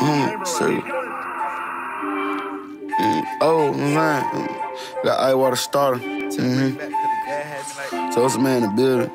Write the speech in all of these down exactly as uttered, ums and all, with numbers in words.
Mm, so. Mm, oh, man. Got ice water starter. Mm-hmm. So it's a man in the building.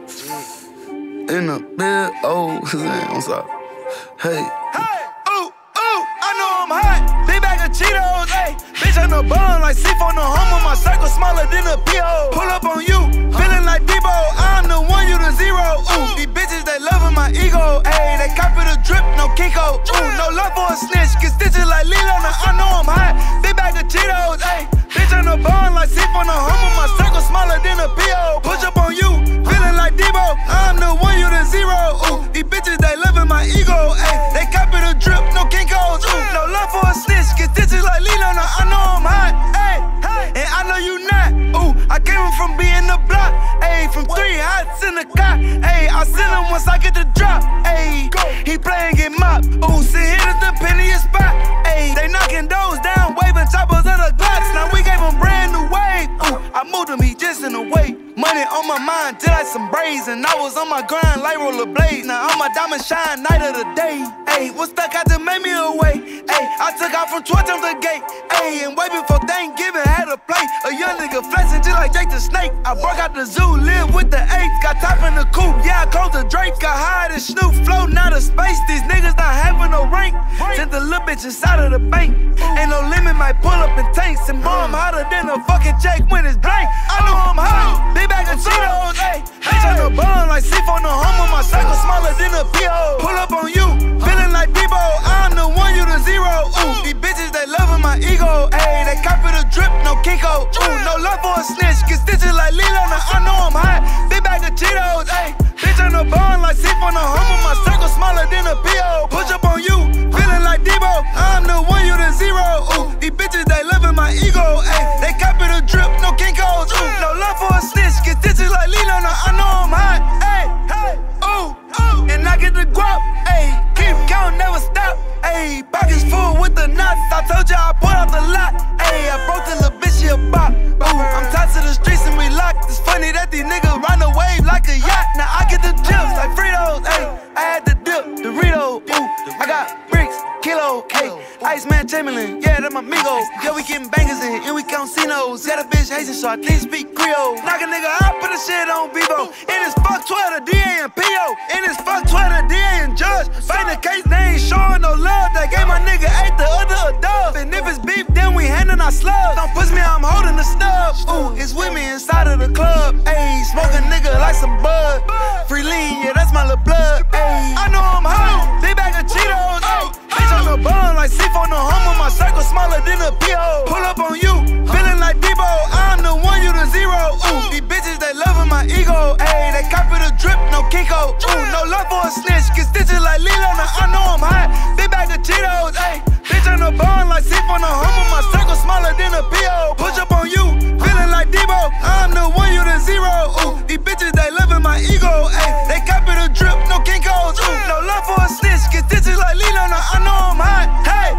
In the building. Oh, I'm sorry. Hey. Hey, ooh, ooh, I know I'm hot. Big bag of Cheetos, ayy. Bitch on the bun like C four, no homo. My circle smaller than a P O. Pull up on you, feeling like Debo. I'm the one, you the zero. Ooh, these bitches, they loving my ego. Ayy, they copy the drip, no Kiko. Ooh, no love for a snitch. Get stitches like Lilo. Now I know I'm hot. Big bag of Cheetos, ayy. Bitch on the bun like C four, no homo. My circle smaller than a P O. Push up on you, feeling like Debo. I'm the one, you the zero. Ooh, these bitches, they loving my ego. Ayy, they copy the drip, no Kinkos. Ooh, no love for a snitch. Get stitches like Lilo. Now I know I'm hot. Ayy, and I know you not. Ooh, I came from being the block. Ayy, from three hots in the car. Ayy, I send him once I get the drop. Ayy, he playin' get mopped. Ooh, sit here at the penniest spot. Ayy, they knocking doors down, waving choppers of the Glocks. Now we gave him brand new wave. Ooh, I moved him, he just in the way. Money on my mind, till like some braids. And I was on my grind like rollerblades. Now I'm a diamond shine night of the day. Ayy, what stuck out to make me away? Ayy, I took out from twelve on the gate. Ayy, and way before Thanksgiving had a plate. A young nigga flexing just like Jake the Snake. I broke out the zoo, live with the apes. Got top in the coupe, yeah, I closed the Drake. Got high and Snoop, floating out of space. These niggas not having no rank. Sent the little bitch inside of the bank. Ain't no limit, might pull up in tanks. And boy, I'm hotter than a fucking check when it's blank. I know I'm hot, big bag of Cheetos, ayy. Bitch on the bun like C four, no homo. My circle smaller than a P O. Pull up on you, feeling like Debo. I'm the one, you the zero. Ooh, these bitches, they loving my ego. Ayy, they copy the drip, no Kiko. Ooh, no love for a snitch. Get stitches like Lilo. Now I know I'm hot. Big bag of Cheetos, ayy. Bitch on the bun like C four, no homo. My circle smaller than a P O. Push up on you, feeling like Debo. I'm the one, you the zero. Ooh, these bitches, they loving my ego. Ayy, they copy the drip, no Kinkos. Ooh, no love for a snitch. Get stitches like Lilo. Now I know I'm hot. Ayy, hey, ooh, ooh. And I get the guap. Ayy, keep counting, never stop. Ayy, pockets full with the knots. I told you I put out the lot. Ayy, I broke the little bitch, she a bop. Ooh, I'm tied to the streets and we locked. It's funny that these niggas run the wave like a yacht. Now I get the chips like Fritos. Ayy, I had the dip, Dorito. Ooh, I got bricks, kilo. Ayy, Iceman Chamberlain, yeah, that's my amigos. Yeah, we getting bangers in, and we count Cinos. Yeah, the bitch Haitian, so I can't speak Creole. Knock a nigga out, put the shit on Bebo. And it's fuck twelve, the D A and P O. And it's fuck twelve, the D A and Judge. Fight the case, they ain't showing no love. That gave my nigga eight, the other a dove. And if it's beef, then we handin' our slugs. Don't push me, I'm holding the snub. Ooh, it's with me inside of the club. Ayy, smoke a nigga like some bud. Free lean, yeah, that's my little blood. Ayy, I know I'm hot. Big bag of Cheetos. Ayy, bitch on the bun like C four, no homo. My circle smaller than a P O. Pull up on you, feeling like Debo. I'm the one, you the zero. Ooh, these bitches, they loving my ego. Ayy, they copy the drip, no Kiko. Ooh, no love for a snitch. Get stitches like Lilo. Now I know I'm hot. Big bag of Cheetos. Ayy, bitch on the bun like C four, no homo. My circle smaller than a P O. Push up on you, feeling like Debo. I'm the one, you the zero. Ooh, these bitches, they loving my ego. Ayy, they copy the drip, no Kinkos. Ooh, no love for a snitch. Get stitches like Lilo. Now I know I'm hot. Hey,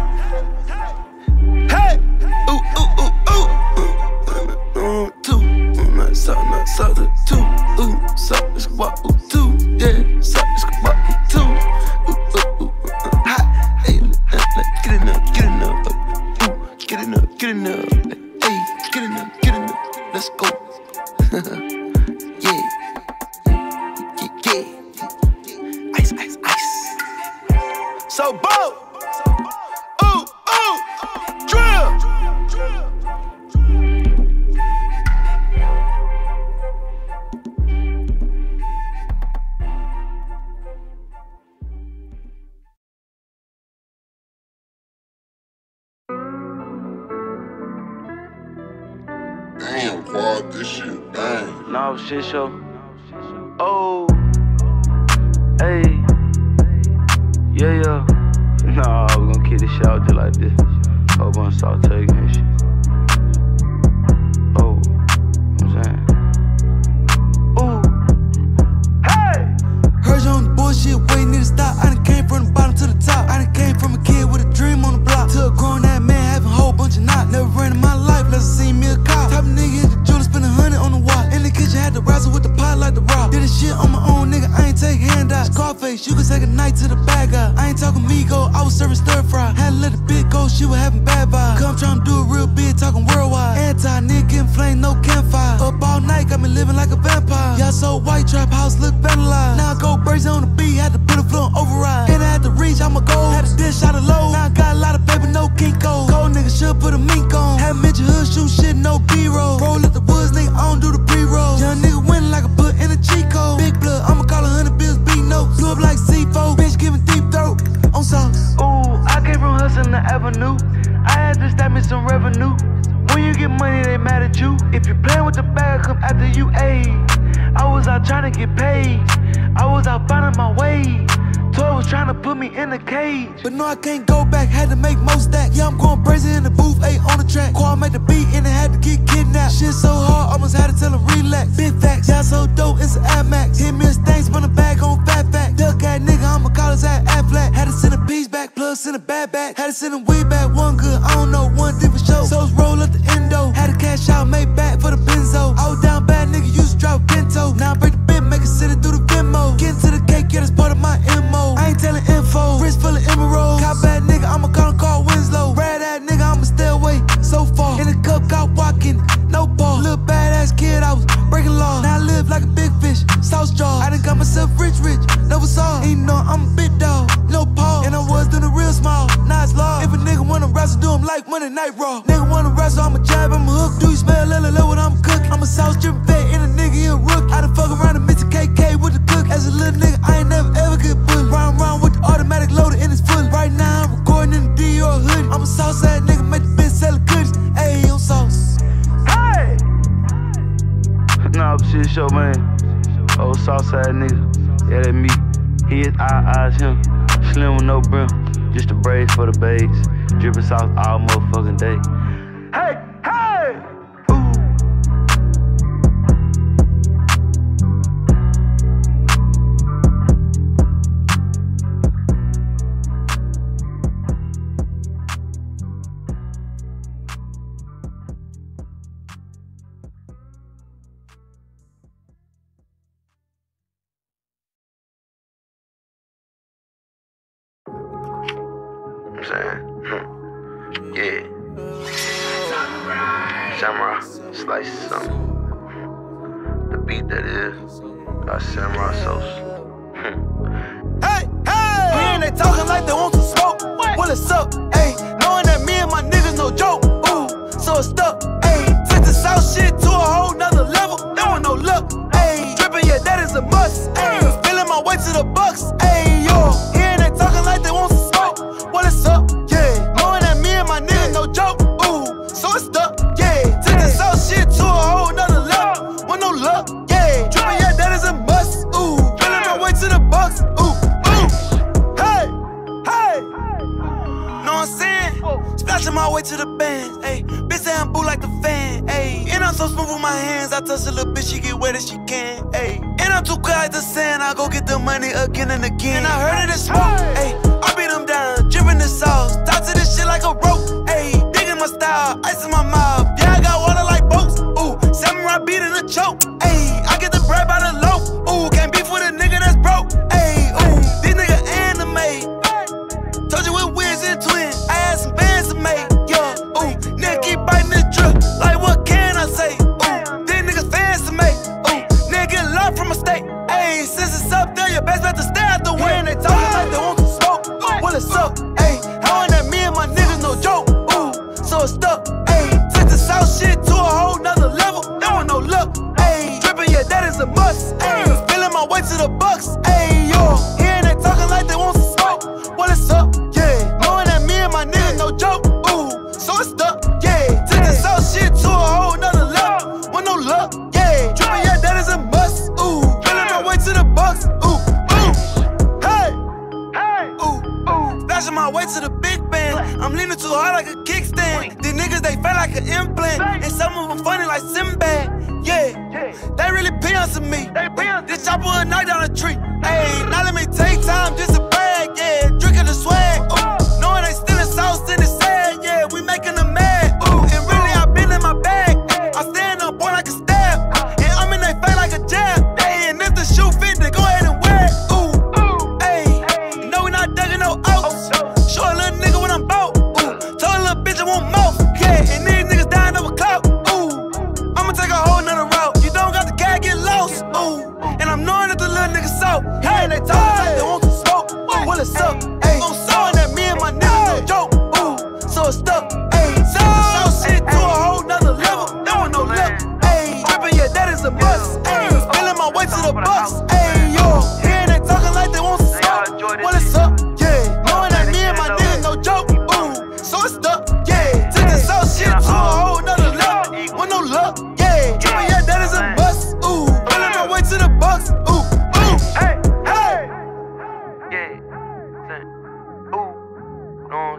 hey, ooh, ooh, ooh, ooh. Uh, two, not so, not so, the two, ooh, so it's what, ooh, two, yeah, so it's what, ooh, two, ooh, ooh, ooh, hot, hey, get it up, get it up, ooh, get it up, get it up, hey, get it up, get it up, let's go, yeah, yeah, yeah, ice, ice, ice, so bold. Ooh, ooh, drill. Damn, Quad, this shit bang. No shit show. Oh, hey, yeah, yeah. Nah, we gon' keep this shit out just like this. Whole bunch of salt take and shit. Oh, you know what I'm saying? Ooh, hey! Heard you on the bullshit, waiting to stop. I done came from the bottom to the top. I done came from a kid with a dream on the block to a grown ass man having a whole bunch of knots. Never ran in my life, let's see me a cop. Type of nigga in the jeweler, spend a hundred on the watch. In the kitchen, had to razzle with the pot like the rock. Did this shit on my own, nigga, I ain't take handouts. Scarface, you can take a night to the bag out. I ain't talking Migo, I was serving stir fry. Had she was having bad vibes. Come tryna do it real big, talking worldwide. Anti-nigga getting flame, no campfire. Up all night, got me living like a vampire. Y'all so white, trap house look vandalized. Now I go crazy on the beat, had to put a floor on override. And I had to reach, I'm a goal. Had a dish out of low. Now I got a lot of paper, no Kinko. Cold nigga should put a mink on. Had mention hood, shoot shit, no B-roll. Roll up the woods, nigga, I don't do the pre-roll. Young nigga winning like a put in a cheat code. Big blood, I'ma call a hundred bills, B notes. Blew up like C four, bitch giving deep throat. On sauce. Ooh, I came from hustling the avenue. I had to stack me some revenue. When you get money, they mad at you. If you playing with the bag, come after you, ayy. I was out trying to get paid. I was out finding my way. Toy was trying to put me in a cage. But no, I can't go back, had to make most stacks. Yeah, I'm going crazy in the booth, ayy, on the track. Quad made the beat and it had to get kidnapped. Shit so hard, almost had to tell him relax. Big facts, y'all so dope, it's an Ad Max. Hit me a stain, spun a bag on fat fact. Duck ass nigga, I'ma call his ass Affleck. Had to send a piece back, plus send a bad back. Had to send him way back, one good, I don't know, one different show. Souls roll up the endo. Had to cash out, made back for the benzo. I was down bad, nigga, used to drop bento. Now I break the bent, make it sit it through the Venmo. Get into the cake, yeah, that's part of my M O. I ain't telling info, wrist full of emeralds. Cop bad nigga, I'ma call him Carl Winslow. Rad ass nigga, I'ma stay away so far. In the cup, got walking, no ball. Little badass kid, I was breaking law. Now I live like a big fish, sauce jaw. I done got myself rich, rich, never saw. And you know I'm a big dog, no paw. And I was doing it real small, now it's law. If a nigga wanna wrestle, do him like Monday Night Raw. Nigga wanna wrestle, I'ma jab, I'ma hook. Do you smell Lily Low when I'm cooking? I'm a sauce dripping fat and a nigga, he a rook. I done fuck around and miss a K K with the cook. As a little nigga, I ain't never ever get bullied. Round round with the automatic loader in his foot. Right now I'm recording in the Dior hoodie. I'm a sauce ass nigga, make the bitch sell goodies. Ayy, I'm sauce. Hey! Nah, shit show, man. Old Southside nigga. Yeah, that me. He is I, I's him. Slim with no brim. Just the braids for the babes. Drippin' sauce all motherfucking day. Hey! Hey! I'm saying, hmm. Yeah. Samurai, slice something. The beat that is, got Samurai sauce. Hmm. Hey, hey! We ain't they talking like they want some smoke. Well, it's up, ayy. Knowing that me and my niggas no joke. Ooh, so it's stuck, ayy. Took the South shit to a whole nother level. There was no luck, ayy. Drippin', yeah, that is a must, ayy. Feeling my way to the Bucks, ayy, yo. We ain't they talking like they want some smoke. Well, it's up, yeah. Knowing that me and my niggas no joke. Ooh, so it's stuck, yeah. Took the South shit to a whole nother level. With no luck, yeah. Drippin', yeah, that is a must, ooh. Feeling my way to the Bucks, ooh. I'm saying? Splashing my way to the bands, ayy. Bitch say I'm boo like the fan, ayy. And I'm so smooth with my hands, I touch a little bitch, she get wet as she can, ayy. And I'm too quiet to sand, I go get the money again and again. And I heard of the smoke, ayy. I beat them down, dripping the sauce. Talk to this shit like a rope, ayy. Digging my style, ice in my mouth. Yeah, I got water like boats, ooh. Samurai beat in a choke, ayy. I get the bread by the loaf, ooh. Can't beef with a nigga that's broke, ayy, ooh. These niggas anime. Told you we're Wiz and twins. I had some bands to make, yeah. Ooh, nigga keep biting this drip. Like what can I say? Ooh, these niggas fans to make. Ooh, nigga get love from a state. Ayy, since it's up there, your best bet to stay out the way. And they talking like they want to smoke. Well, it's up, ayy. How that me and my niggas no joke. Ooh, so it's stuck, ayy. Took the South shit to a whole nother level. There was no luck, ayy. Drippin', yeah, that is a must, ayy. Feeling my way to the Bucks, ayy, yo. Hearing they talking like they want to smoke. Well, it's up. My niggas no joke, ooh, so it's stuck, yeah. Took the South shit to a whole nother level, with no luck, yeah. Drippin', yeah, that is a must, ooh. Feeling my way to the Bucks, ooh, ooh. Hey, hey, ooh, ooh. Splashing my way to the big band. I'm leaning too hard like a kickstand. These niggas, they fat like an implant. And some of them funny like Sinbad, yeah. They really pimps to me. This chopper a night down the tree. Hey, now let me take time just to brag, yeah. Drinking the swag, ooh. Knowing they stealing sauce in the sand, yeah, we making them mad. Ooh, and really I been in my bag. I stand up, boy, like a stab. And I'm in they face like a jab. Hey, and if the shoe fit, then go ahead and wear it. Ooh, ayy, you know we not dugging no oats. Show a little nigga what I'm about. Ooh, told a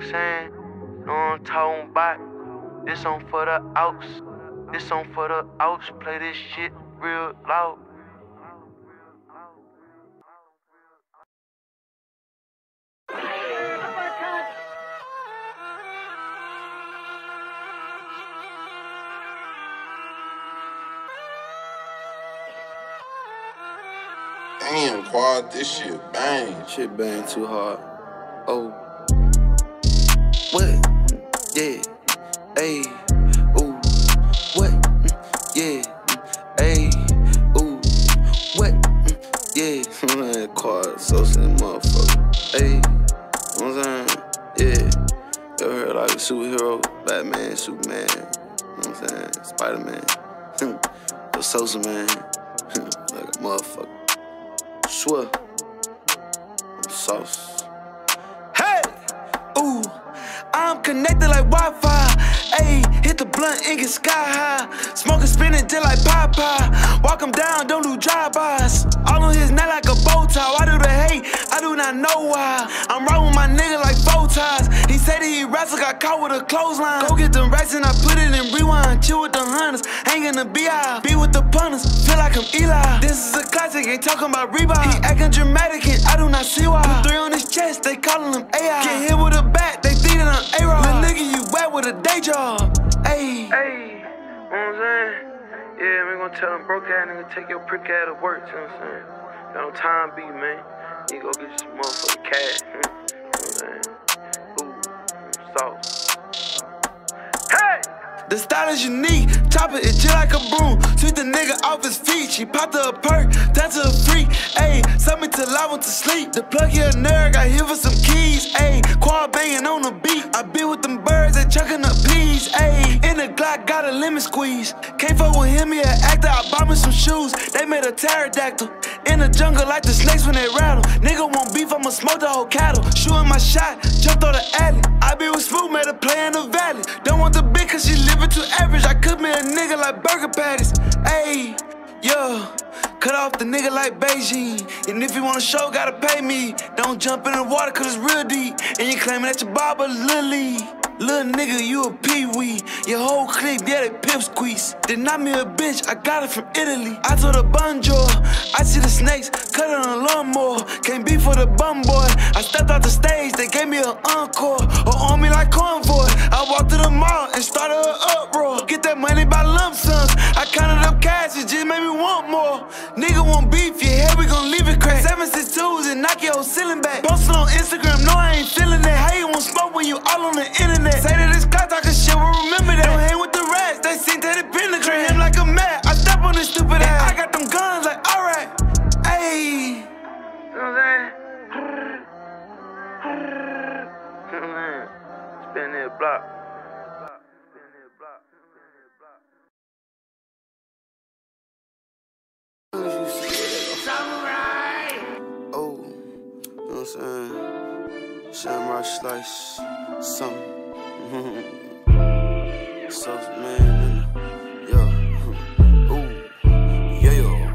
I'm saying? Know what I'm talking about? This on for the outs. This on for the outs. Play this shit real loud. Damn, quad, this shit bang. Shit bang too hard. Oh. What? Yeah. Ayy. Ooh. What? Yeah. Ayy. Ooh. What? Yeah. Man, quad, so same motherfucker. Ayy. You know what I'm saying? Yeah. Ever heard like a superhero? Batman, Superman. You know what I'm saying? Spider-Man. The Sosa Man. Like a motherfucker. Swear. I'm sauce. Hey! Ooh. I'm connected like Wi-Fi. Ayy, hit the blunt and get sky high. Smoking, spinning till like Popeye. Walk him down, don't do drive-bys. All on his neck like a bow tie. Why do they hate? I do not know why. I'm riding with my nigga like four ties. He said that he wrestled, got caught with a clothesline. Go get them racks and I put it in rewind. Chill with the hunters, hang in the B I. Be with the punters, feel like I'm Eli. This is a classic, ain't talking about Reebok. He acting dramatic and I do not see why. The three on his chest, they calling him A I. Get hit with a bat, they think that I'm A-Rod. Little nigga, you wet with a day job. Ayy. Hey, you know what I'm saying? Yeah, we gonna tell them broke ass nigga take your prick ass to work, you know what I'm saying? Got no time be, man. You go get you some motherfucking cash, you know what I'm saying? Ooh, sauce. Hey! The style is unique, chopper it just like a broom. Sweep the nigga off his feet, she popped her a perk, down to a freak. Ayy, suck me till I went to sleep. The plug here a nerd, got here for some keys. Ayy, quad banging on the beat. I be with them birds, they chucking up peas. Ayy, in the Glock, got a lemon squeeze. Can't fuck with him, he an actor. I bought me some shoes, they made a pterodactyl. In the jungle like the snakes when they rattle. Nigga want beef, I'ma smoke the whole cattle. Shooting my shot, jumped on the alley. I be with Smooth, made a play in the valley. Don't want the bitch cause she living too average. I cook me a nigga like burger patties. Ayy, yeah. Cut off the nigga like Beijing. And if you want a show, gotta pay me. Don't jump in the water cause it's real deep. And you claiming that your barber Lily. Little nigga, you a pee-wee. Your whole clique, yeah, they pimp squeeze. They not me a bitch, I got it from Italy. I told a bonjour, I see the snakes, cut it on a lawnmower. Can't be for the bum boy. I stepped off the stage, they gave me an encore. Or on me like convoy. I walked to the mall and started an uproar. Get that money by lump sums. I counted up cash, it just made me want more. Nigga want beef, yeah, here we gon' leave it crack. Seven six twos and knock your whole ceiling back. Posted on Instagram, no, I ain't feeling that. How you want smoke when you all on the internet? Say that it's clock talking shit, well remember that. Don't hang with the rats, they seen that it pentagram. Him like a mat, I step on this stupid ass. I got them guns like, alright, ayy. You know what I'm saying? You know what I'm saying? Spin that block. Spin that block. Spin that block. Oh, you know what I'm saying? Samurai slice, something. Sauce man, yeah. Ooh, yeah.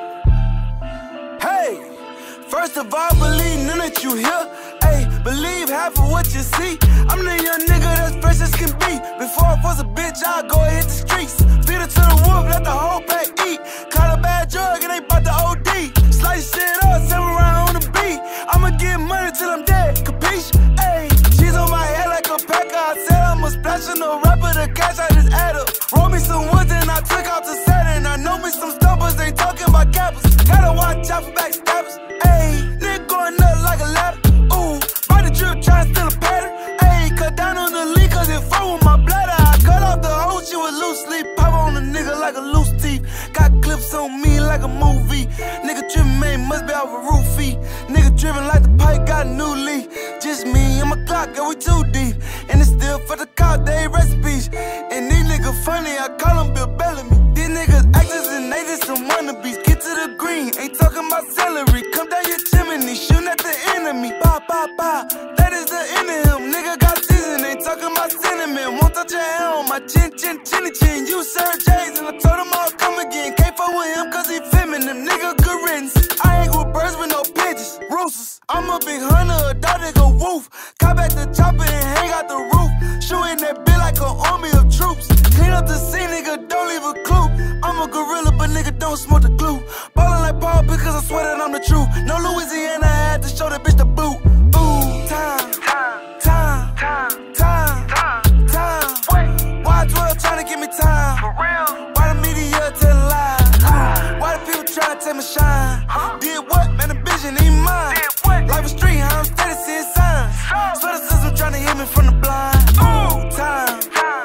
Hey, first of all, believe none that you hear. Hey, believe half of what you see. I'm the young nigga that's fresh as can be. Before I was a bitch, I'll go and hit the streets. Feed it to the wolf, let the whole pack eat. Caught a bad drug and they bought the O D. Slice shit up, samurai on the beat. I'ma get money till I'm dead, capiche? Ayy, she's on my head like a packer. I said I'm a splash in the rapper, the cash I just add up. Roll me some woods and I took out the set. And I know me some stumpers, they talking about cappers. Gotta watch out for backstabbers. Ayy, nigga going up like a ladder. Ooh, body drip, try to steal a pattern. Ayy, cut down on the leak cause it fuck with my bladder. I cut off the hole, she was loose sleep. Pop on a nigga like a loose teeth. Got clips on me like a movie. Nigga trippin', man, must be off a roofie. Nigga driven like the pipe, got a new leaf. Just me and my Glock, yeah, we too deep. And it's still for the car, they recipes. And these niggas funny, I call them Bill Bellamy. These niggas actors and they just some wannabes. Get to the green, ain't talking about celery. Come down your chimney, shooting at the enemy. Pop, pop, pop, that is the end of him. Nigga got season, ain't talking about cinnamon. Won't touch your hair on my chin, chin, chinny chin. You Sarah J's and I told him I'll come again. Can't fuck with him cause he feminine, nigga good riddance. I ain't with birds with no pigeons, roosters. I'm a big hunter, a dog nigga woof. Cop back the chopper and hang out the roof. Shooting that bitch like an army of troops. Clean up the scene, nigga, don't leave a clue. I'm a gorilla, but nigga, don't smoke the glue. Ballin' like Paul because I swear that I'm the truth. No Louisiana, I had to show that bitch the boot. Ooh, time, time, time, time, time, time. Why twelve tryna give me time? For real? Why the media tell lies? Why the people tryna take my shine? Did what? Man, the vision ain't mine. Life is street, I'm steady seeing signs. Swear the system tryna hit me from the blind. Ooh, time,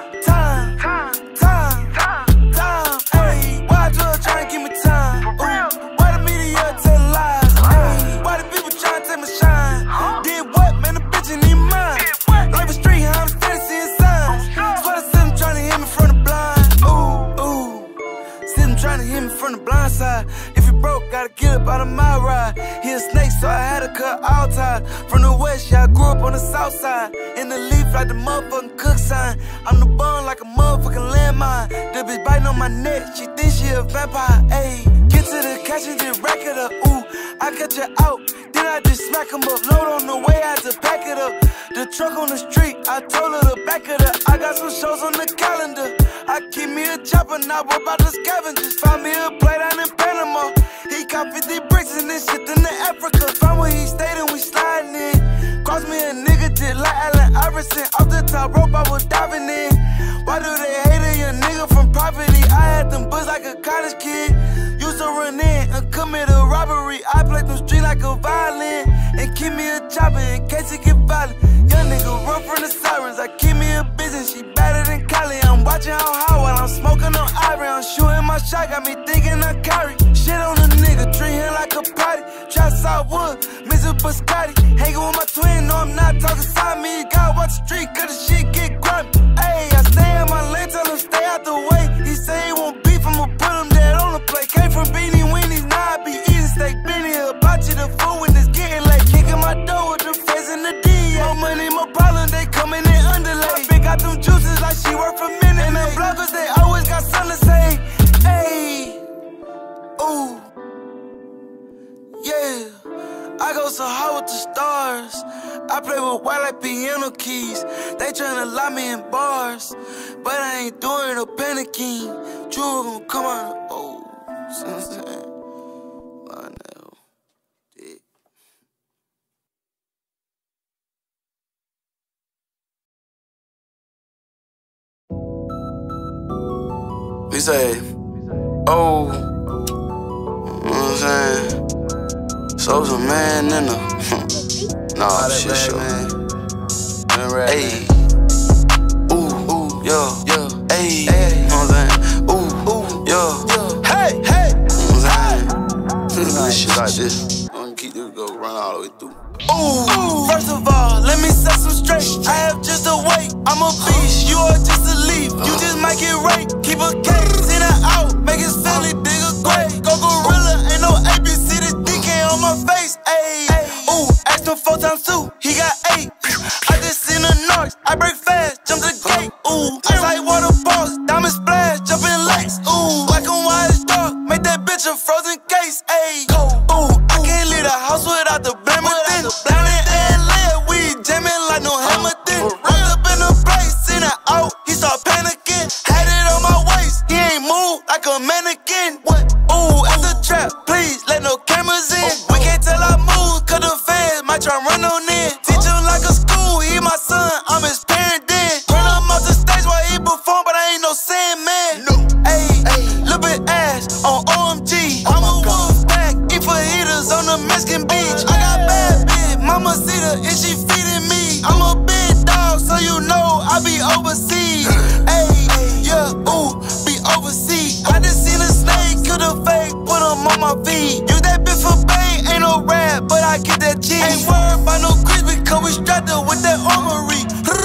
time, time, time, time. Hey, why twelve tryna give me time? Ooh, why the media tell lies? Hey, why the people tryna take my shine? Did what? Man, the bitch ain't even mine. Life is street, I'm steady seeing signs. Swear the system tryna hit me from the blind. Ooh, ooh, system tryna hit me from the blind side. If you broke, gotta get up out of my ride. He a snake, so I had to cut all ties. From the west, yeah, I grew up on the south side. In the leaf like the motherfucking cook sign. I'm the bun like a motherfucking landmine. The bitch biting on my neck, she thinks she a vampire. Ayy, get to the cash and just rack it up. Ooh, I catch her out, then I just smack him up. Load on the way, I had to pack it up. The truck on the street, I told her to back it up. I got some shows on the calendar. I keep me a chopper, now what about the scavengers? Find me a play down in Panama. He caught fifty bricks and this shit in the Africa. Find where he stayed and we sliding in. Cross me a nigga just like Allen Iverson. Off the top rope, I was diving in. Why do they hate a young nigga from property? I had them books like a college kid. Used to run in and commit a robbery. I played them street like a violin. And keep me a chopper in case it get violent. Young nigga run from the sirens. I keep me a business, she better than Kylie. I'm watching how high while I'm smoking on ivory. I'm shooting my shot, got me thinking I carry. Shit on a nigga, treat him like a potty. Try Southwood, Mister Biscotti. Hanging with my twin, no I'm not talking side me. You gotta watch the street, cause the shit get grimy. Ayy, I stay in my lane, tell him stay out the way. He say he won't beef, I'ma put him dead on the plate. Came from Beanie Weenies, now I be eating steak. Benny hibachi the food when it's getting late. Kicking my door with the feds and the D A. More money, more problem, they coming in underlay. Big got them juices like she work for minute. And the bloggers, they always got something to say. Ayy, ooh, yeah. I go so high with the stars. I play with white like piano keys. They tryna lock me in bars, but I ain't doing no panicking. Jewel gon' come out. Oh, see what I'm saying? I know. Yeah. We say, oh, you know what I'm saying? So's a man in a nah, shit show. Ayy, ooh, ooh, yeah, yeah. Ayy, you know what I'm saying? Ooh, ooh, yeah. Hey, hey, you know what I'm saying? This shit like this. I'm gonna keep this go run all the way through. Ooh, first of all, let me set some straight. I have just a weight. I'm a beast, you are just a leaf. You just might get raped. Keep a case in and out, make his family dig a grave. Go gorilla, ain't no A B C. This D K on my face. Ayy, ooh, asked him four times two, he got eight. I just seen a noise, I break fast, jump the gate. Ooh, ice like waterfalls, diamond splash, jumping lakes. Ooh, black and white is dark, make that bitch a frozen case. Ayy, ooh, I can't leave the house without the blammer. Down in L A, we jamming like no Hamilton. Rolled up in the place, seen it out, he start panicking. Had it on my waist, he ain't move like a mannequin. What? Ooh, at the trap, please let no cameras in. We can't tell our moves, cause the feds might try run on in. Teach him like a school, he my son, I'm his parent then. Run him off the stage while he perform, but I ain't no Sandman. No. Ayy, little bit ass on O M G. I'm a wolf pack, eat fajitas on the Mexican beach. I got bad bitch, mama see her, and she feeding me. I'm a big dog, so you know I be overseas. Ayy, yeah, ooh, be overseas. I just seen a snake, kill the fake, put him on my feet. Use that bitch for bait, ain't no rap, but I get that cheese. Ain't worried about no crease, because we strapped up with that armory.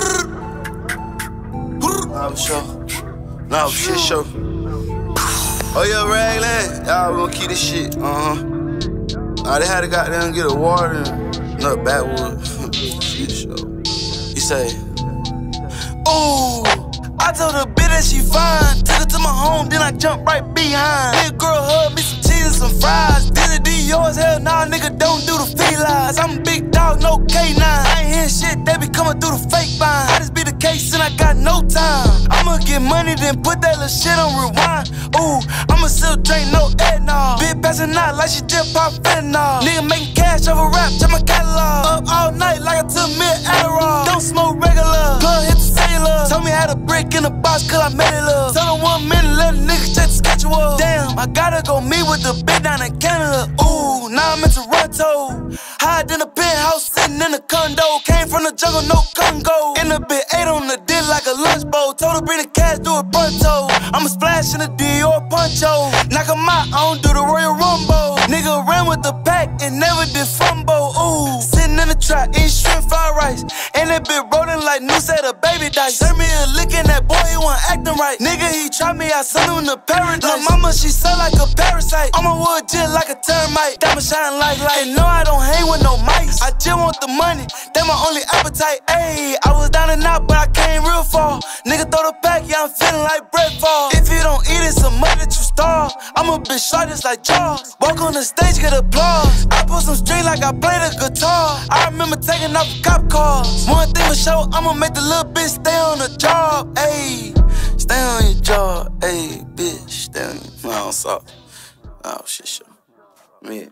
Nah, for sure. Nah, for shit, sure. Oh, yeah, Raglan. Y'all, we gon' keep this shit. Uh-huh. Nah, they had to goddamn get a water and nut backwood. Shit, sure. He say, ooh, I told her bitch that she fine. Took her to my home, then I jumped right behind. Big girl hug me some cheese. eating some fries. Did it D yours? Hell nah, nigga, don't do the felines. I'm a big dog, no K nine. I ain't hear shit, they be coming through the fake vine. I just be the case and I got no time. I'ma get money, then put that little shit on rewind. Ooh, I'ma still drink no eggnog. Bitch passing out like she just pop fentanyl. Nigga making cash over rap, check my catalog. Up all night like I took me an Adderall. Don't smoke regular, plug hit the cellular. Told me I had a brick in the box cause I made it up. Told her one minute, let a nigga check the schedule. Damn, I gotta go meet with the bitch down in Canada. Ooh, now I'm in Toronto. Hide in the penthouse, sitting in the condo. Came from the jungle, no Congo. In the bit, ate on the dick like a lunch bowl. Told her bring the cash, do it pronto. I'ma splash in the Dior poncho. Knock 'em out, I don't do the Royal Rumble. Nigga ran with the pack and never did fumble. Ooh, sitting in the trap, eating shrimp fried rice. And that bit rolling like Noose at a baby dice. Serve me a lick and that boy, he wasn't acting right. Nigga, he tried me, I sent him to paradise. Lil' mama, she sell like a parasite. On my wood, just like a termite. Diamond shine like light. And no, I don't hang with no mice. I just want the money, that my only appetite. Ayy, I was down and out, but I came real far. Nigga, throw the pack, yeah, I'm feeling like breadfall. If you don't eat it, some money that you starve. I'm a bitch short just like Jaws. Walk on the stage, get applause. I put some string like I play the guitar. I remember taking off cop cars. One thing for sure, I'ma make the little bitch stay on the job. Ayy, stay on your job. Ayy, bitch, stay on your... No, I'm sorry. Oh, shit, sure. Man.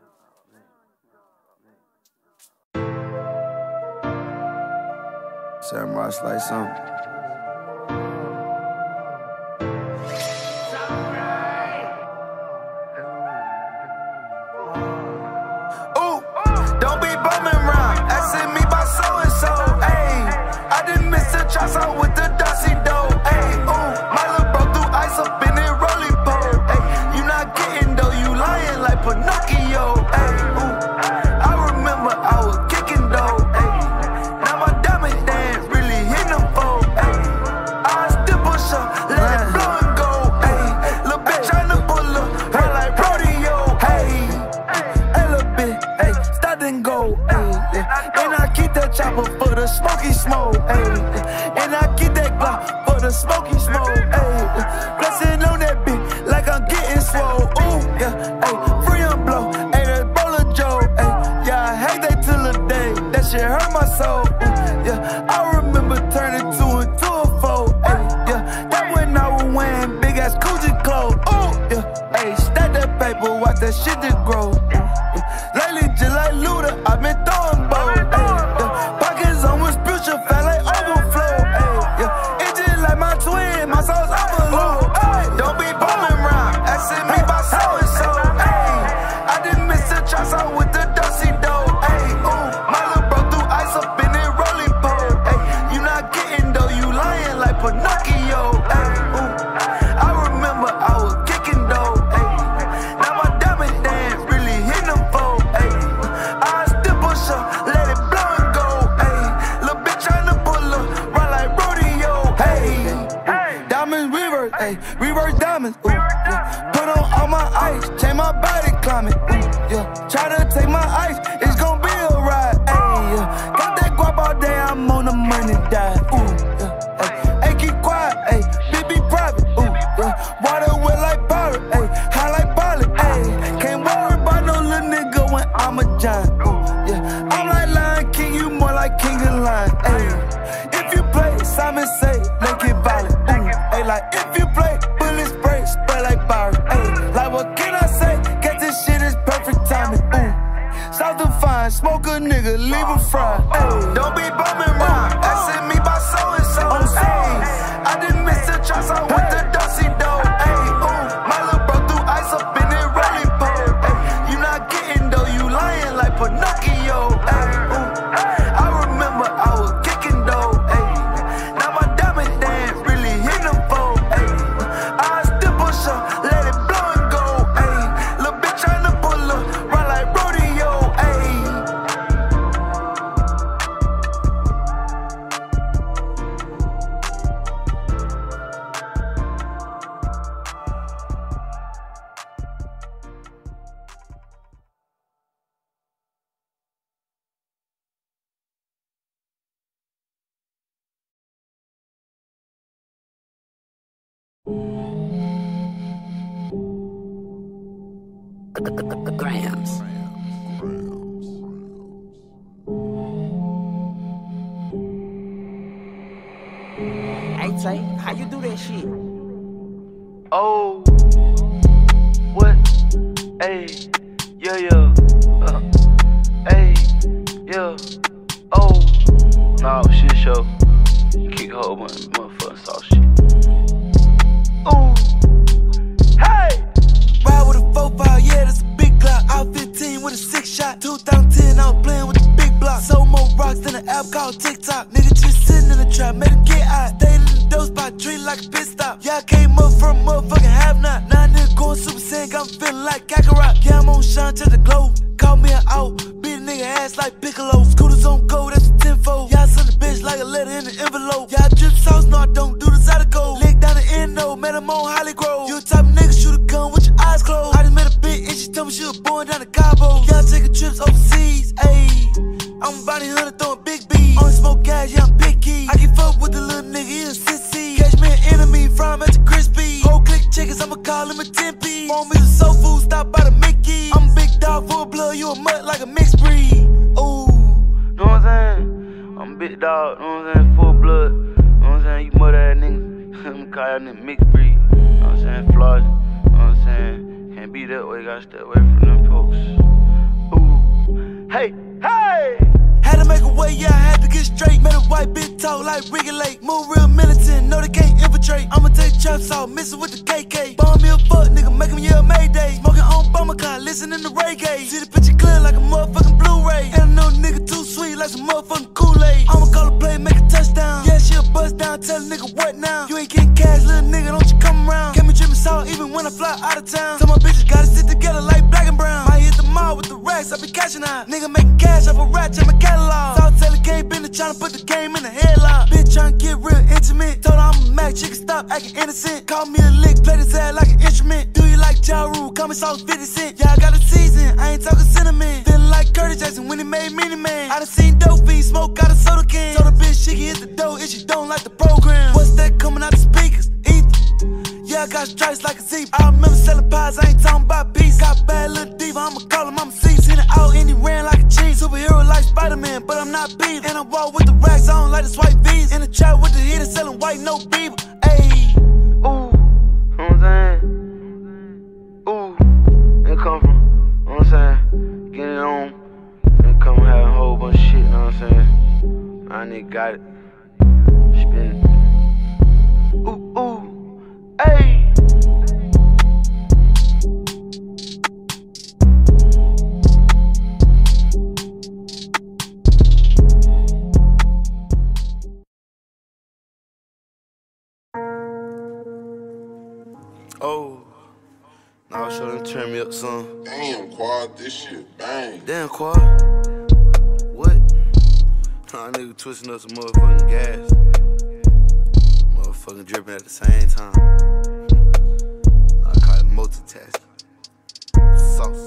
Samurai Slice something. Ooh, don't be bumming round, asking me about so and so. Ayy, I didn't miss the chops out with the Dusty dough. Ayy, ooh, my little bro threw ice up in it rolling pole. Ayy, you not getting though, you lying like Pinocchio. Ayy, ooh, I remember I was kicking though. Ayy, now my diamond dance really hit them folk. Ayy, I still push up, let it blow and go. Ayy, little bitch tryna pull up, run like rodeo. Ayy, hey little bitch, ayy, start and go. Ayy, and I keep that chopper for the smoky smoke. Ayy, and I keep that Glock for the smoky smoke. Ayy, blessing on that bitch like I'm getting swole. Ooh, yeah, ayy, free and blow. Ayy, that's Bowler Joe. Ayy, yeah, I hate that till the day that shit hurt my soul. Ooh, yeah, I remember turning two into a four. Ayy, yeah, that when I was wearing big ass Gucci clothes. Ooh, yeah, ayy, stack that paper, watch that shit just grow. Lately, just like Luda, I've been throwing bows. Yeah, pockets on with spiritual fat like overflow. Ay, yeah, it's just like my twin, my soul's overload. Ay, don't be bumming round, asking me about so and so. Ay, I didn't miss the chops out with the Dusty dough. Ay, ooh, my little bro threw ice up in it rolling pole. Ay, you not getting though, you lying like Pinocchio. Ay, ooh, I remember I was kicking though. Ay, now my diamond dance really hit them folk. Ay, I still push up, let it blow and go. Ay, little bitch tryna pull up, run like rodeo. Hey, diamonds reverse, ay, reverse diamonds. Ooh, yeah. Put on all my ice, change my body climate. Ooh, yeah, try to take my ice, it's gon' be a ride. Ay, yeah. Got that guap all day, I'm on the money die. Ooh, yeah, ay, ay, keep quiet, ay, be be private. Ooh, yeah, water wet like pirate, ay, high like Barley. Ay, can't worry about no little nigga when I'm a giant. Ooh, yeah, I'm like Lion King, you more like King of Lion. Ay, if you play, Simon say, let's get violent. Ooh, ay, like if you play, bullet spray, spray like Byron. Ay, like what can I say? Guess this shit is perfect timing. Ooh, South to fine, smoke a nigga, leave him fried. Ay, don't be bumming round, asking me about so and so. Ay, I didn't miss the chops out with the Dusty dough. Ay, ooh, my little bro threw ice up in it rolling pole. Ay, you not getting though, you lying like Pinocchio. Ay, ooh, I remember I was kicking though. Ay, now my diamond dance really hit them folk. Ay, I still push up, let it blow and go. Ay, little bitch tryna pull up, run like rodeo. Ay. Grams. Hey Tay, how you do that shit? Oh, what? Hey, yeah, yeah. Uh, hey, yeah. Oh, nah, shit show. Kick a whole bunch of motherfucking sauce shit. Ooh, hey! Ride with a four five, yeah, that's a big Glock. I was fifteen with a six shot. two thousand ten, I was playing with the big block. Sold more rocks than an app called TikTok. Nigga just sitting in the trap, made him get out. Stayed in the dope spot, treat like a pit stop. Yeah, I came up from a motherfucking half not. Now nigga going super saiyan, I'm feeling like Kakarot. Yeah, I'm on shine to the globe. Call me an out, beat a nigga ass like Piccolo. Scooters on go, that's a tenfold. Yeah, I send a bitch like a letter in an envelope. Yeah, I drip sauce, no I don't do the Zydeco. Lick down the end, no, man, I'm on Holly Grove. You the type of nigga shoot a gun with your eyes closed. I just met a bitch and she told me she was born down in Cabo. Yeah, I'm taking trips overseas, ayy. I'm a bounty hunter throwing big bees. Only smoke gas, yeah, I'm picky. I can fuck with the little nigga, he a sissy. Catch me an enemy, fry him at the crispy. Whole click chickens, I'ma call him a ten piece. Want me some soul food, stop by the Mickey. I'm a big dog, full blood, you a mutt like a mixed breed. Ooh. Know what I'm saying? I'm a big dog, know what I'm saying? Full blood. Know what I'm saying? You mother ass niggas. I'ma call y'all niggas mixed breed. Know what I'm saying? Flaws. Know what I'm saying? Can't be that way, gotta stay away from them folks. Ooh. Hey, hey! Had to make a way, yeah, I had to get straight. Made a white bitch talk like Ricky Lake. Move real militant, no they can't infiltrate. I'ma take traps out, missing with the K K. Bomb me a fuck, nigga, make him yell Mayday. Smoking on bomber car, listening to reggae. See the picture clear like a motherfucking Blu-ray. And I know nigga too sweet like some motherfucking Kool-Aid. I'ma call a play, make a touchdown. Yeah, she a bust down, tell a nigga what now? You ain't getting cash, little nigga, don't you come around. Can't be dripping salt even when I fly out of town. Tell my bitches gotta sit together like black and brown. Might hit the mall with the racks, I be cashing out. Nigga making cash off a rat, check my catalog. South Taylor game, been tryna put the game in the headlock. Bitch tryna get real intimate. Told her I'm a Mac, she can stop acting innocent. Call me a lick, play this ass like an instrument. Do you like Ja Rule? Call me sauce fifty cent. Yeah, I got a season, I ain't talking cinnamon. Feeling like Curtis Jackson when he made Mini Man. I done seen dope fiends smoke out a soda can. Told a bitch she can hit the dough if she don't like the program. What's that coming out the speakers? Ether. Yeah, I got stripes like a zebra. I remember selling pies, I ain't talking about peace. Got bad little diva, I'ma call him, I'm C. Seen it out and he ran like a cheese. Superhero like Spider-Man, but I'm not beef. And I walk with the racks, I don't like the swipe V's. In the trap with the heater, selling white, no beaver. Ayy. Ooh, know what I'm saying? Ooh, and come from, know what I'm saying? Get it on, and come have a whole bunch of shit, know what I'm saying? I nigga got it. Spin it. Ooh, ooh, ayy. Oh, now show them turn me up some. Damn, Quad, this shit bang. Damn, Quad. What? Nah, nigga twisting up some motherfucking gas. Motherfucking dripping at the same time. I call it multitasking. Sauce.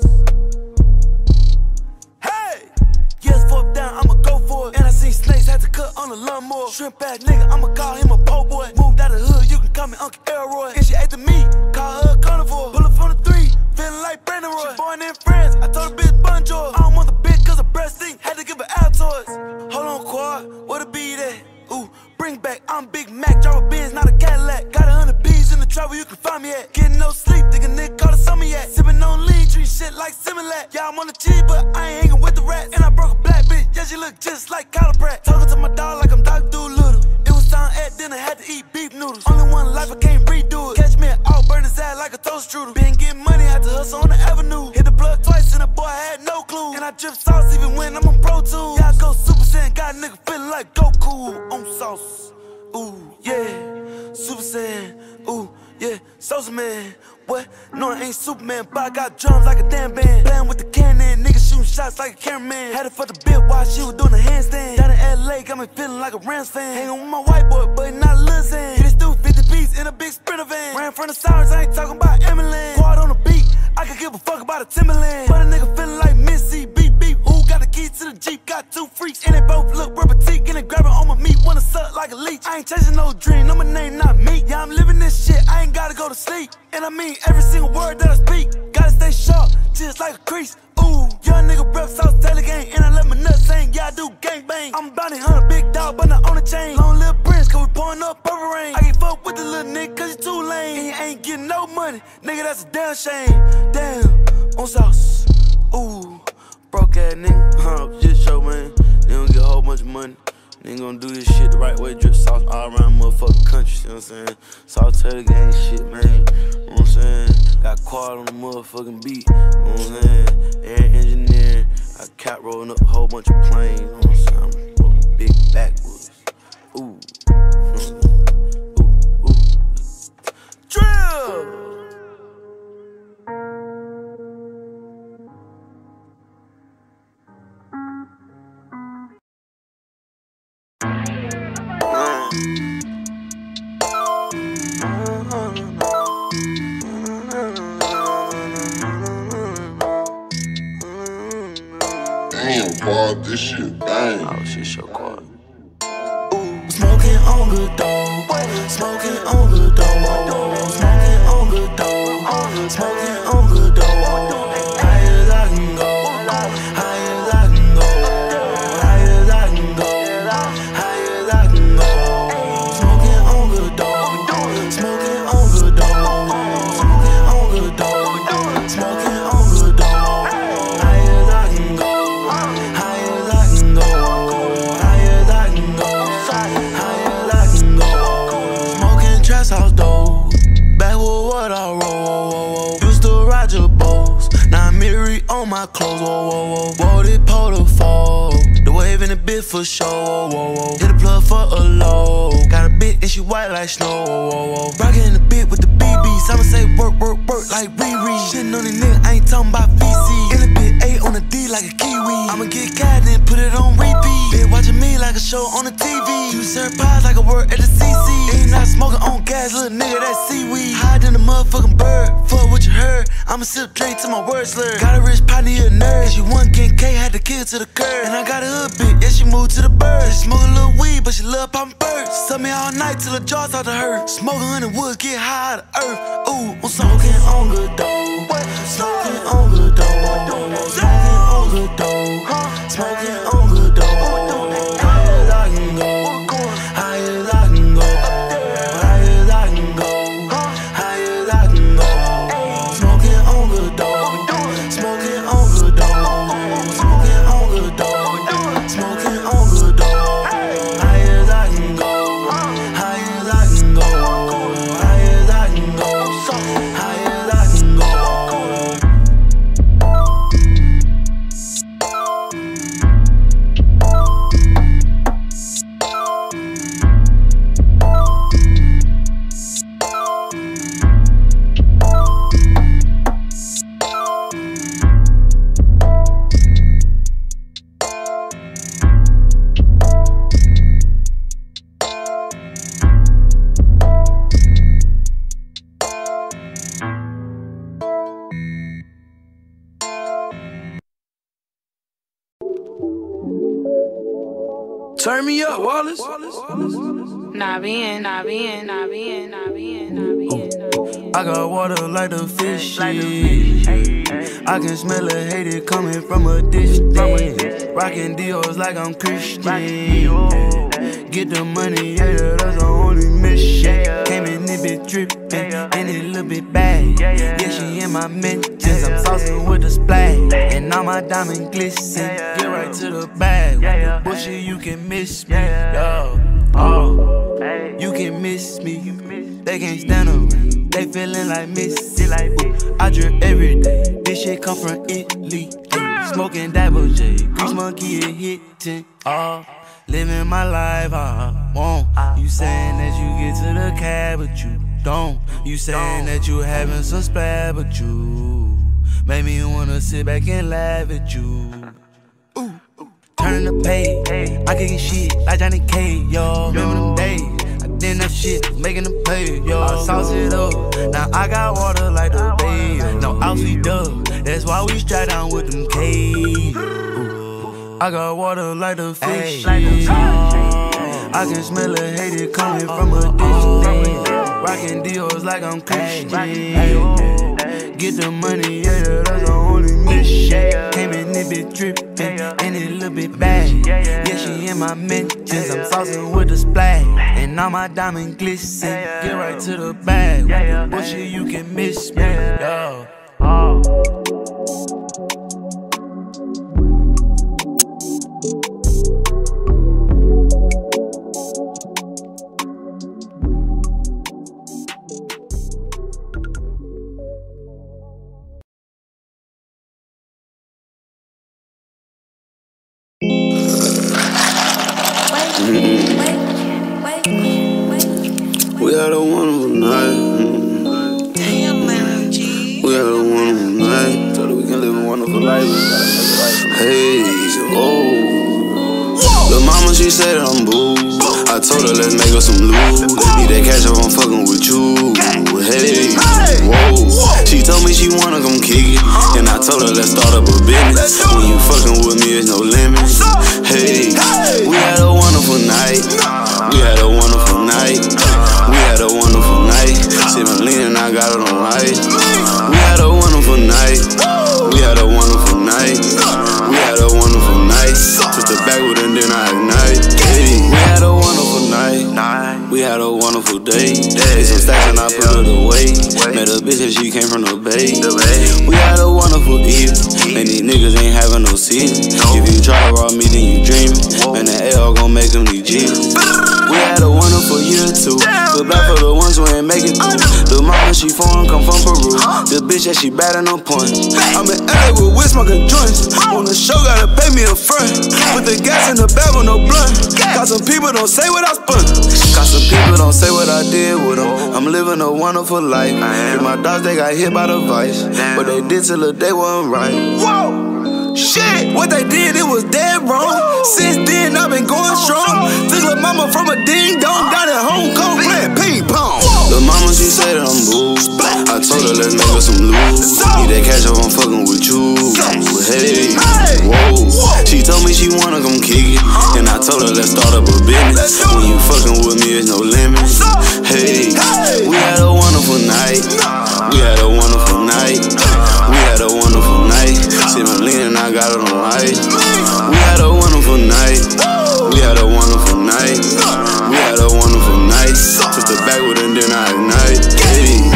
Hey! Yes, fourth down, I'ma go for it. And I seen snakes, had to cut on the lawnmower. Shrimp ass nigga, I'ma call him a po' boy. Moved out the hood, you can call me Uncle Elroy. And she ate the meat, call her a carnivore. Pull up on the three, feeling like Brandon Roy. She born in France, I told her bitch bonjour. I don't want the bitch cause her breast stink, had to give her Altoids. Hold on, Quad, where the beat at? Ooh, bring back, I'm Big Mac, drive a Benz, not a Cadillac. Got a hundred B's in the travel, you can find me at. Getting no sleep, think a nigga call it summer yet. Sippin' on lean, treat shit like Similac. Yeah, I'm on the G, but I ain't hanging with the rats. And I broke a black bitch, yeah, she look just like Kyla Pratt. Talking to my dog like I'm Doctor Doolittle. It was time at dinner, had to eat beef noodles. Only one life, I can't redo it. Catch me at all, burn his ass like a toast strudel. Been getting money, had to hustle on the avenue. Hit the plug twice and the boy had no clue. And I drip sauce even when I'm on Pro Tools. Yeah, I go Super Saiyan, got a nigga feeling like Goku on sauce. Ooh, yeah, Super Saiyan, ooh, yeah, Sosa Man. What? No, I ain't Superman, but I got drums like a damn band. Playing with the cannon, niggas shooting shots like a cameraman. Had it for the bit while she was doing a handstand. Down in L A, got me feeling like a Rams fan. Hanging with my white boy, but not a Lil Xan. Hit it through fifty beats in a big Sprinter van. Ran from the sirens, I ain't talking about Emily. Quad on the beat, I could give a fuck about a Timberland. But a nigga feeling like Missy, beep beep. Who got the key to the Jeep? Got two freaks, and they both look real petite. And they grabbing on my meat, wanna suck like a leech. I ain't chasing no dream, no my name not me. Yeah, I'm living this shit, I ain't gotta go to sleep. And I mean every single word that I speak. Gotta stay stay sharp, just like a crease. Ooh, young nigga rep South Taylor gang, and I let my nuts sing. Yeah, I do gang bang. I'm a bounty hunter, big dog, but not on the chain. Long little prince, cause we pouring up purple rain. I can't fuck with the little nigga, cause he too lame. And you ain't getting no money, nigga, that's a damn shame. Damn, on sauce. Ooh, broke ass nigga, huh? Just show, man. They don't get a whole bunch of money. They ain't gonna do this shit the right way, drip sauce all around motherfucking country, you know what I'm saying? South Taylor gang shit, man, you know what I'm saying? Got quad on the motherfucking beat, you know what I'm saying? Air engineer, I cap rolling up a whole bunch of planes, you know what I'm saying? I'm big backwoods. Ooh, ooh, ooh. Drill! Damn, quad, this shit bang. Oh, shit, so quad. Smoking on good dough, smoking on good dough, smoking on good dough, smoking on good dough. High as I can go, high as I can go, high as I can go, high as I can go. Smoking on good dough, smoking on good dough, smoking on good dough, smoking on good dough. High as I can go, high as I can go, high as I can go. Smoking trash house dough, backwood what I roll, whoa, whoa, whoa. Used to ride your bows, now I'm Miri on my clothes, whoa, whoa, whoa. Whoa, this pole fall, the wave in the bit for show, whoa, whoa, whoa. Hit a plug for a low, got a bit and she white like snow, whoa, whoa, whoa. Rockin' the bit with the B Bs, I'ma say work, work, work like Riri. Shittin' on these niggas, I ain't talking about V C. In the bit A on the D like a kiwi. I'ma get cat and put it on repeat. Been watching me like a show on the T V. You serve pies like a word at the C C. Ain't not smoking on gas, little nigga, that's seaweed. Hide in the motherfucking bird, fuck what you heard. I'ma sip drink till my words slur. Got a rich partner, he a nerd. And she one getting K, had the kid to the curb. And I got a hood bitch, yeah, she moved to the bird. She smoke a little weed, but she love poppin' birds. Suck me all night till the jaws out to hurt. Smoking hundred wood, get high out of earth. Ooh, I'm smoking on good dough. Smoking on good dough. Smoking on good dough. Smoking on good dough. High as I can go. High as I can go. High as I can go. High as I can go. Smoking on good dough. Smoking on good dough. Smoking on good dough. Smoking on good dough. High as I can go. High as I can go. High as I can go. High as I can go. Turn me up, Wallace. Nah bien, nah bien, nah bien, nah bien, nah bien. I got water like the fish. I can smell it, hate it coming from a distance. Rockin' Dios like I'm Christian. Get the money, yeah, that's the only mission. Came in this bit drippin', and it little bit bad. Yeah, she in my mentions, I'm saucing with a splash. And all my diamond glisten, get right to the bag. With the bullshit, you can miss me, yo. Oh, you can miss me. They can't stand on me. They feelin' like Missy. Ooh, I drip every day. This shit come from Italy. Ay, smoking Dabo J. Grease monkey it hitting. Oh, living my life, I won't. You saying that you get to the cab, but you don't. You saying that you having some splat, but you make me wanna sit back and laugh at you. Ooh, turn the page. I can get shit like Johnny K, yo. Remember them days? Then that shit making them pay, yo. I sauce it up. Now I got water like the bay. No house we dug. That's why we straight down with them K's. I got water like the fish. I can smell it, hate it coming from a distance. Rockin' Dios like I'm Christian. Get the money, yeah, yeah, that's the only mission. Came in this bitch drippin', and it little bit bad. Yeah, she in my mentions, I'm saucing with the splash. And all my diamond glisten, get right to the bag. With the bullshit, you can miss me, yeah. We had a wonderful night. Damn, Larry G. We had a wonderful night. So that we can live a wonderful life. Hey, oh. Lil' mama, she said I'm boo. I told her let's make her some loot. Need that cash if I'm fucking with you. Hey, whoa. She told me she wanna come kick it, and I told her let's start up a business. When you fucking with me, there's no limits. Hey, we had a wonderful night. We had a wonderful night. We had a wonderful night. Sippin' lean and I got it on right. We had a wonderful night. We had a wonderful night. We had a wonderful night. Took the backward and then I ignite. Hey, we had a wonderful night. We had a wonderful day. Ate some stacks and I put it away. Met a bitch and she came from the bay. We had a wonderful eve. Man, these niggas ain't having no season. If you try to rob me, then you dreamin'. Man, that L gon' make them need Jesus. We had a wonderful year too. Feel bad for the ones who ain't make it through. The mama, she foreign, come from Peru. The bitch that she bad and no point. I'm in L A with Wiz smoking joints. On the show, gotta pay me a front. Put the gas in the bag with no blunt. Got some people don't say what I spun. Got some people don't say what I did with them. I'm living a wonderful life. And my dogs, they got hit by the vice. But they did till the day wasn't right. Whoa! Shit, what they did, it was dead wrong. Since then, I've been going strong. Took lil' mama from a ding dong down at Hong Kong playing ping pong. Lil' mama, she said I'm boo. I told her let's make her some loot. Need that cash if I'm fucking with you. Hey, whoa. She told me she wanna come kick it, and I told her let's start up a business. When you fucking with me, there's no limits. Hey, we had a wonderful night. We had a wonderful night. We had a wonderful night. Sippin' lean and I got it on right. We had a wonderful night. We had a wonderful night. We had a wonderful night. Took the backward and then I ignite. Hey.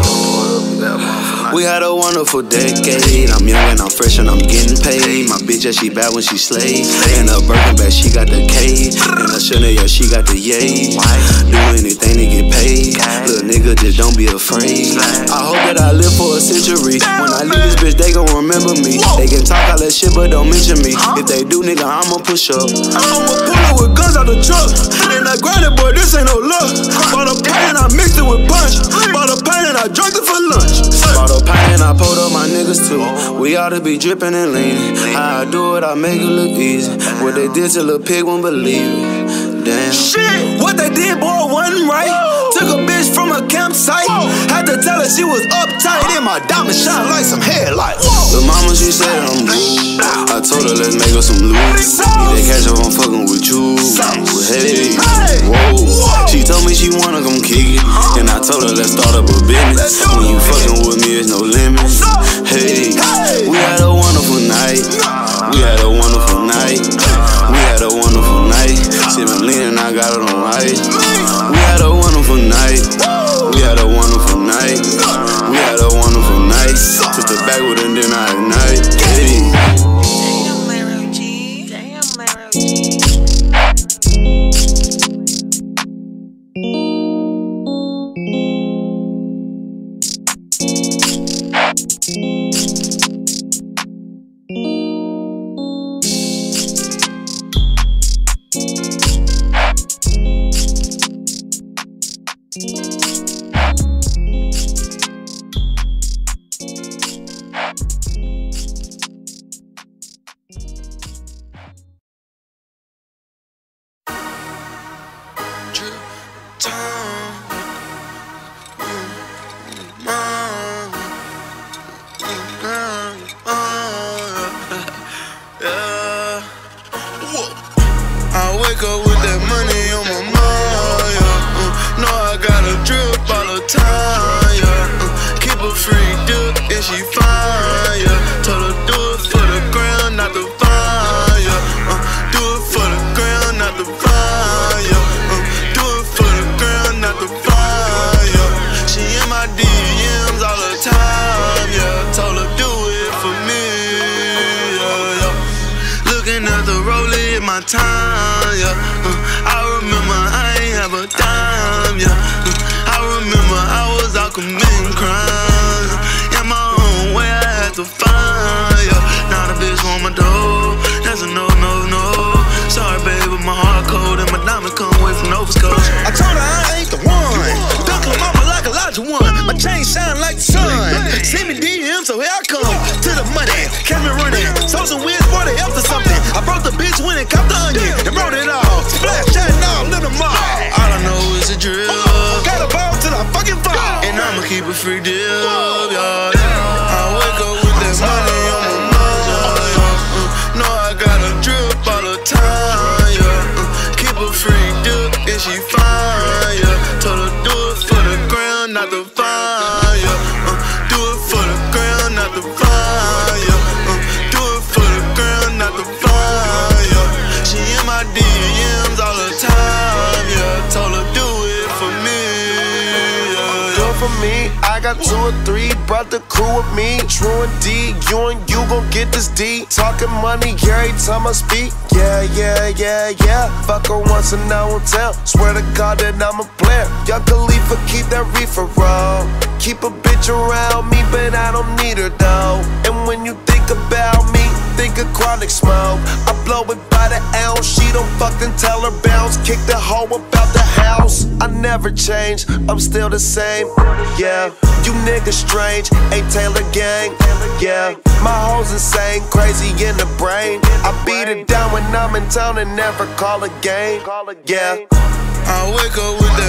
We had a wonderful decade. I'm young and I'm fresh and I'm getting paid. My bitch, yeah, she bad when she slay. And her Birkin bag, she got the K. And her Chanel, yeah, she got the yay. Do anything to get paid. Little nigga, just don't be afraid. I hope that I live for a century. When I leave this bitch, they gon' remember me. They can talk all that shit, but don't mention me. If they do, nigga, I'ma push up. I'ma pull up with guns out the truck. And I grind it, boy, this ain't no luck. Bought a pain and I mixed it with punch. Bought a pain and I drank it for lunch. Bought a pain and I pulled up my niggas too. We ought to be drippin' and leanin'. How I do it, I make it look easy. What they did to Lil' Pig won't believe it. Damn. Shit, what they did, boy, wasn't right. Took a bitch from a campsite. Had to tell her she was uptight. And my diamond shine like some headlights. Lil' mama, she said I'm boo. I told her let's make her some loot. Need that cash if I'm fucking with you. Hey, whoa. She told me she wanna come kick it, and I told her let's start up a business. When you fucking with me, there's no limits. Hey, we had a wonderful night. We had a wonderful night. We had a wonderful night. Sippin' lean and I got it on right. We had a wonderful night. We had a wonderful night. We had a wonderful night. Took the backward and then I ignite. Hey. Damn, Larry G. Damn, Larry G. Know I got a drip all the time, yeah. uh, Keep a free dip, yeah. time, yeah. Uh, I remember I ain't have a dime, yeah. Uh, I remember I was out committing crimes. In my own way, I had to find, yeah. Now the bitch want my dough, that's a no, no, no. Sorry, baby, but my heart cold and my diamond come away from Nova Scotia. I told her I ain't the one. Duck her mama like a larger one. My chain shine like the sun. Send me D M, so here I come to the money. Catch me running. Sold some weird for the help or something. I brought the bitch when it copped the onion and brought it all. Splash, chatting all, little more. All I know is a drill. Got a ball till I fucking fall. And I'ma keep a free deal, yeah, yeah. I wake up with that money on my mind, yeah, yeah. Uh, know I got a drip all the time, yeah. Uh, keep a free deal, and she fine, yeah. Told her do it for the ground, not the fire, yeah. Uh, do it for the ground, not the fire, yeah. Uh, do it for the ground, not the fire, yeah. She in my D Ms all the time, yeah. Told her do it for me, yeah, yeah. For me, I got two or three, brother cool with me. True indeed, you and you gon' get this D. Talking money every time I speak. Yeah, yeah, yeah, yeah. Fuck her once and I won't tell. Swear to God that I'm a player. Young Khalifa, keep that reefer roll. Keep a bitch around me, but I don't need her though. And when you think about me, think of chronic smoke. I blow it by the ounce. She don't fucking tell her bounce. Kick the hoe about the house. I never change, I'm still the same. Yeah, you niggas strange, ain't Taylor gang. Yeah, my hoes insane, crazy in the brain. I beat it down when I'm in town and never call a game. Yeah. I wake up with that